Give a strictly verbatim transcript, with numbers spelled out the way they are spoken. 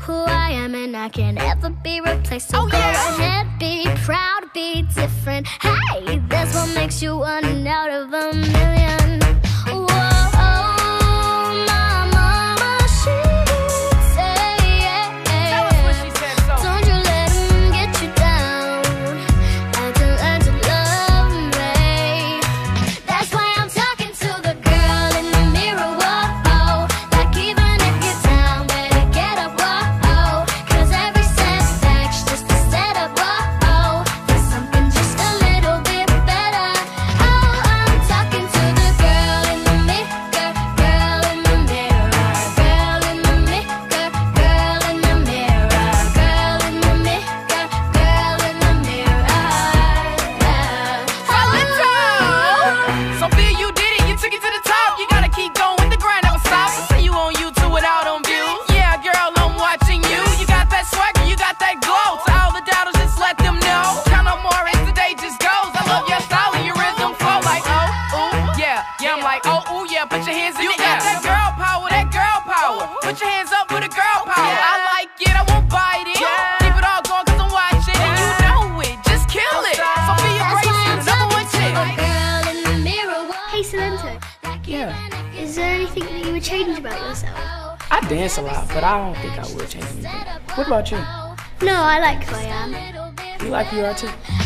who I am, and I can't ever be replaced. So oh, go yeah. ahead, be proud, be different. Hey, that's what makes you one out of a million. Whoa, my mama, she would say, Tell us what she said, so. don't you let him get you down, and to learn to love me. That's why I'm talking to the girl in the mirror. Whoa, like even if you're down, better get up. Whoa, cause every setback's just a setup. Whoa, there's something just a little bit better. Oh, I'm talking to the girl in the mirror, girl in the mirror, girl in the mirror, girl in the mirror, girl in the mirror, girl in the mirror. Sophia, you did it, you took it to the top. You gotta keep going, the grind never stops. I see you on YouTube without on views. Yeah, girl, I'm watching you. You got that swagger, you got that glow. To all the doubters, just let them know. Count no more as the day just goes. I love your style and your rhythm flow like oh, ooh, yeah. Yeah, I'm like oh, ooh, yeah. Put your hands in the air. You got that girl power, that girl power. Put your hands up with a girl power. I like it, I won't bite it. Keep it all going cause I'm watching. And you know it, just kill it. Sophia That's Grace, why I'm the number one talking to chick. the girl in the mirror. Hey Salento, Yeah, is there anything that you would change about yourself? I dance a lot, but I don't think I would change anything. What about you? No, I like who I am. You like who you are too?